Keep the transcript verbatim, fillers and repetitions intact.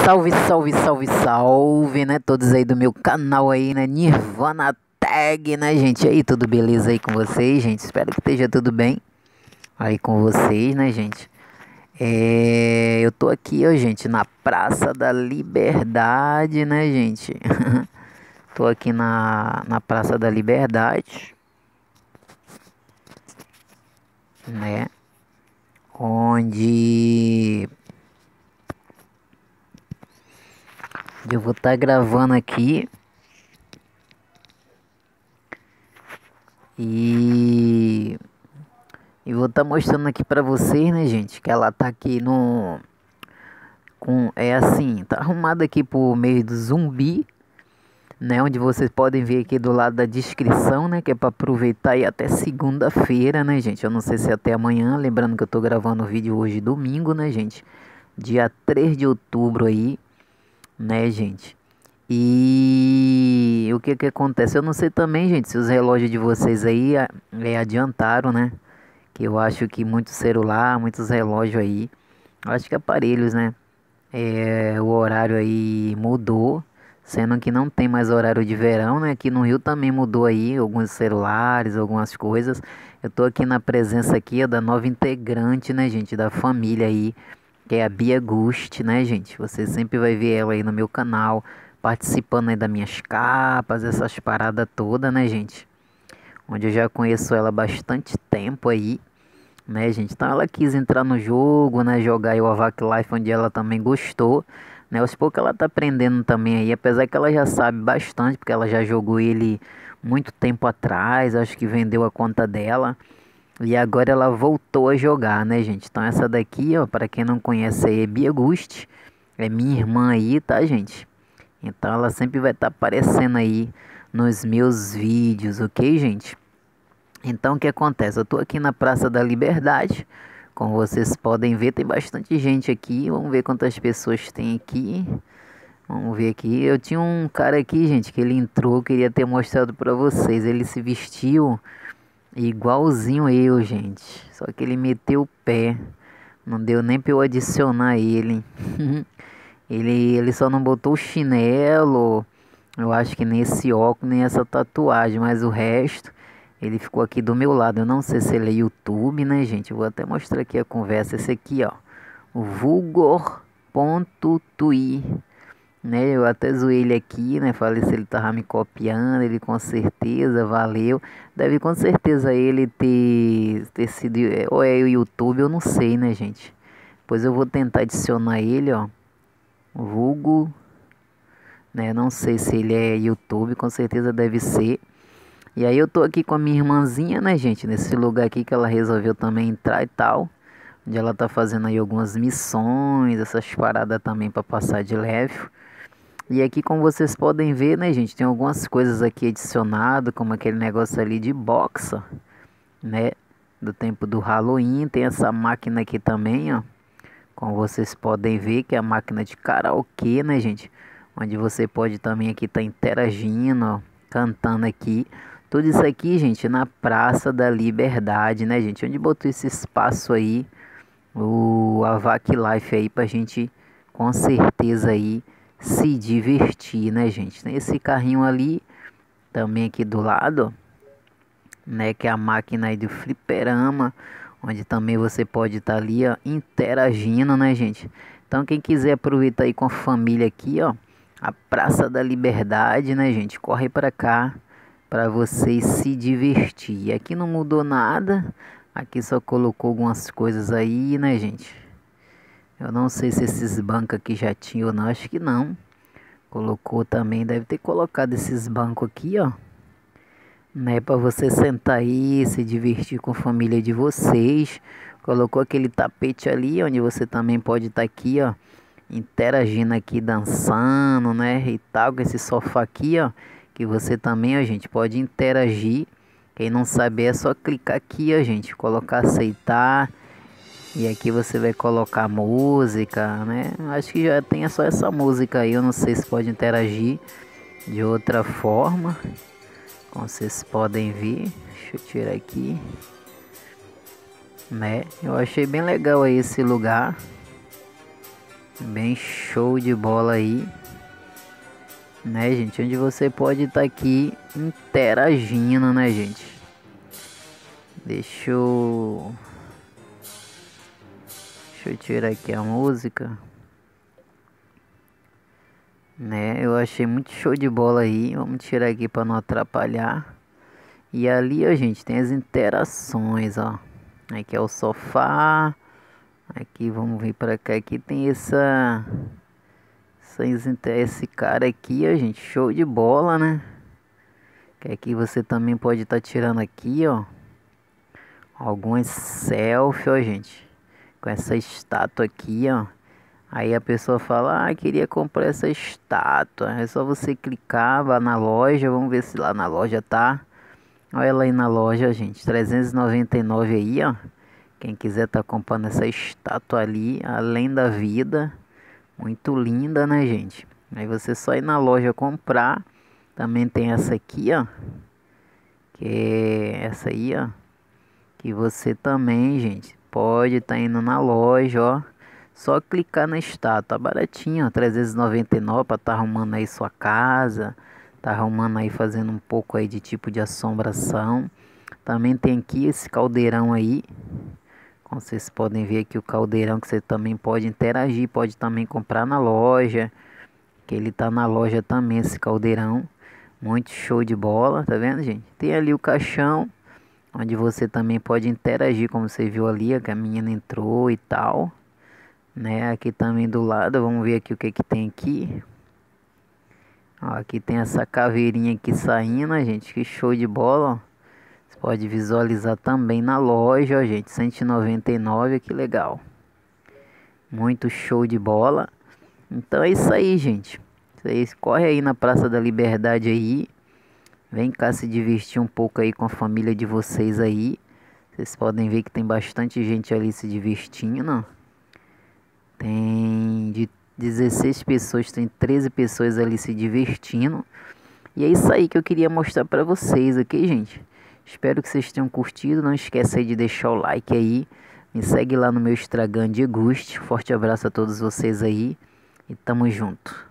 Salve, salve, salve, salve, né? Todos aí do meu canal aí, né? Nirvana Tag, né, gente? E aí, tudo beleza aí com vocês, gente? Espero que esteja tudo bem aí com vocês, né, gente? É... Eu tô aqui, ó, gente, na Praça da Liberdade, né, gente? Tô aqui na, na Praça da Liberdade, né? Onde eu vou estar gravando aqui. E, e vou estar mostrando aqui pra vocês, né, gente, que ela tá aqui no com é assim, tá arrumada aqui por meio do zumbi, né, onde vocês podem ver aqui do lado da descrição, né, que é para aproveitar aí até segunda-feira, né, gente. Eu não sei se é até amanhã, lembrando que eu tô gravando o vídeo hoje domingo, né, gente, dia três de outubro aí, né, gente. E o que que acontece? Eu não sei também, gente, se os relógios de vocês aí é, adiantaram, né? Que eu acho que muito celular, muitos relógios aí, eu acho que aparelhos, né? É, o horário aí mudou, sendo que não tem mais horário de verão, né? Aqui no Rio também mudou aí, alguns celulares, algumas coisas. Eu tô aqui na presença aqui ó, da nova integrante, né, gente, da família aí, que é a Bia Gust, né, gente? Você sempre vai ver ela aí no meu canal, participando aí das minhas capas, essas paradas todas, né, gente? Onde eu já conheço ela há bastante tempo aí, né, gente? Então ela quis entrar no jogo, né, jogar aí o Avac Life, onde ela também gostou, né? Aos poucos ela tá aprendendo também aí, apesar que ela já sabe bastante, porque ela já jogou ele muito tempo atrás, acho que vendeu a conta dela. E agora ela voltou a jogar, né, gente? Então essa daqui, ó, para quem não conhece aí, é Bia Gust, é minha irmã aí, tá, gente? Então ela sempre vai estar aparecendo aí nos meus vídeos, ok, gente? Então o que acontece? Eu tô aqui na Praça da Liberdade, como vocês podem ver, tem bastante gente aqui. Vamos ver quantas pessoas tem aqui. Vamos ver aqui. Eu tinha um cara aqui, gente, que ele entrou, queria ter mostrado pra vocês. Ele se vestiu igualzinho eu, gente. Só que ele meteu o pé. Não deu nem pra eu adicionar ele. Ele, ele só não botou o chinelo. Eu acho que nem esse óculos, nem essa tatuagem. Mas o resto, ele ficou aqui do meu lado. Eu não sei se ele é YouTube, né, gente? Eu vou até mostrar aqui a conversa. Esse aqui, ó. O Vulgor.tui, né? Eu até zoei ele aqui, né? Falei se ele tava me copiando. Ele com certeza, valeu. Deve com certeza ele ter, ter sido... Ou é o YouTube, eu não sei, né, gente? Pois eu vou tentar adicionar ele, ó. Vulgo, né? Não sei se ele é YouTube, com certeza deve ser. E aí eu tô aqui com a minha irmãzinha, né, gente? Nesse lugar aqui que ela resolveu também entrar e tal. Onde ela tá fazendo aí algumas missões, essas paradas também para passar de leve. E aqui, como vocês podem ver, né, gente? Tem algumas coisas aqui adicionadas, como aquele negócio ali de boxa, né? Do tempo do Halloween. Tem essa máquina aqui também, ó. Como vocês podem ver, que é a máquina de karaokê, né, gente? Onde você pode também aqui estar tá interagindo, ó, cantando aqui. Tudo isso aqui, gente, na Praça da Liberdade, né, gente? Onde botou esse espaço aí, o Avac Life aí, pra gente, com certeza aí, se divertir, né, gente? Tem esse carrinho ali, também aqui do lado, né, que é a máquina aí do fliperama, onde também você pode estar tá ali, ó, interagindo, né, gente? Então quem quiser aproveitar aí com a família aqui, ó, a Praça da Liberdade, né, gente? Corre para cá para vocês se divertir. Aqui não mudou nada, aqui só colocou algumas coisas aí, né, gente? Eu não sei se esses bancos aqui já tinham ou não, acho que não. Colocou também, deve ter colocado esses bancos aqui, ó, né, para você sentar aí, se divertir com a família de vocês. Colocou aquele tapete ali, onde você também pode estar tá aqui, ó, interagindo aqui, dançando, né, e tal, com esse sofá aqui, ó, que você também, ó, gente, pode interagir. Quem não sabe é só clicar aqui, ó, gente, colocar aceitar. E aqui você vai colocar música, né? Acho que já tem só essa música aí, eu não sei se pode interagir de outra forma. Como vocês podem ver, deixa eu tirar aqui, né? Eu achei bem legal aí esse lugar, Bem show de bola aí, né, gente? Onde você pode estar aqui interagindo, né, gente? Deixa eu... Deixa eu tirar aqui a música. Né, eu achei muito show de bola aí. Vamos tirar aqui para não atrapalhar. E ali, ó, gente, tem as interações, ó. Aqui é o sofá. Aqui, vamos vir para cá. Aqui tem essa... Esse cara aqui, ó, gente, show de bola, né? Que aqui você também pode estar tirando aqui, ó, algumas selfies, ó, gente, com essa estátua aqui, ó. Aí a pessoa fala, ah, queria comprar essa estátua. É só você clicar, vá na loja, vamos ver se lá na loja tá. Olha ela aí na loja, gente, trezentos e noventa e nove aí, ó. Quem quiser tá comprando essa estátua ali, além da vida. Muito linda, né, gente? Aí você só ir na loja comprar. Também tem essa aqui, ó. Que é essa aí, ó. Que você também, gente, pode estar tá indo na loja, ó. Só clicar na estátua, tá baratinho, ó, trezentos e noventa e nove para tá arrumando aí sua casa. Tá arrumando aí, fazendo um pouco aí de tipo de assombração. Também tem aqui esse caldeirão aí. Como vocês podem ver aqui o caldeirão, que você também pode interagir, pode também comprar na loja. Que ele tá na loja também, esse caldeirão. Muito show de bola, tá vendo, gente? Tem ali o caixão, onde você também pode interagir, como você viu ali, que a menina entrou e tal. Né? Aqui também do lado, vamos ver aqui o que que tem aqui. Ó, aqui tem essa caveirinha aqui saindo, gente, que show de bola, ó. Você pode visualizar também na loja, ó, gente, cento e noventa e nove, que legal. Muito show de bola. Então é isso aí, gente. Vocês corre aí na Praça da Liberdade aí. Vem cá se divertir um pouco aí com a família de vocês aí. Vocês podem ver que tem bastante gente ali se divertindo. Tem de dezesseis pessoas, tem treze pessoas ali se divertindo. E é isso aí que eu queria mostrar pra vocês, ok, gente? Espero que vocês tenham curtido. Não esqueça aí de deixar o like aí. Me segue lá no meu Instagram de Guste. Forte abraço a todos vocês aí. E tamo junto.